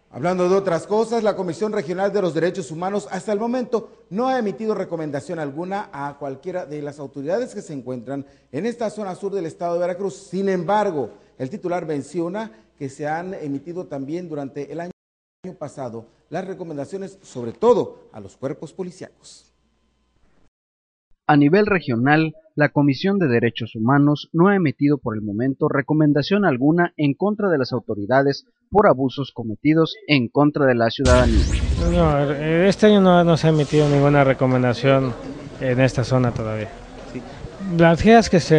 Hablando de otras cosas, la Comisión Regional de los Derechos Humanos hasta el momento no ha emitido recomendación alguna a cualquiera de las autoridades que se encuentran en esta zona sur del estado de Veracruz. Sin embargo, el titular menciona que se han emitido también durante el año pasado las recomendaciones, sobre todo a los cuerpos policíacos. A nivel regional, la Comisión de Derechos Humanos no ha emitido por el momento recomendación alguna en contra de las autoridades por abusos cometidos en contra de la ciudadanía. No, este año no se ha emitido ninguna recomendación en esta zona todavía. Sí. Las quejas que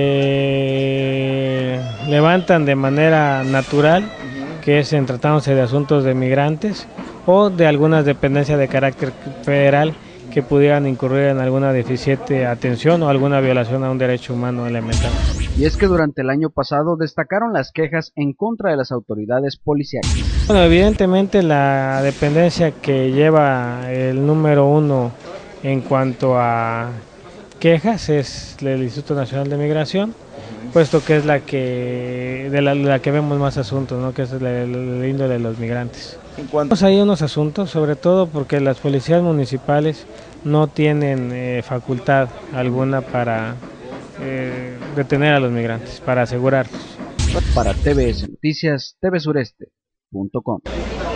se levantan de manera natural, que es en tratándose de asuntos de migrantes o de algunas dependencias de carácter federal, que pudieran incurrir en alguna deficiente atención o alguna violación a un derecho humano elemental. Y es que durante el año pasado destacaron las quejas en contra de las autoridades policiales. Bueno, evidentemente la dependencia que lleva el número 1 en cuanto a quejas es el Instituto Nacional de Migración, puesto que es la que vemos más asuntos, ¿no? Que es el índole de los migrantes. Hay unos asuntos, sobre todo porque las policías municipales no tienen facultad alguna para detener a los migrantes, para asegurarlos. Para TVS Noticias, tvsureste.com.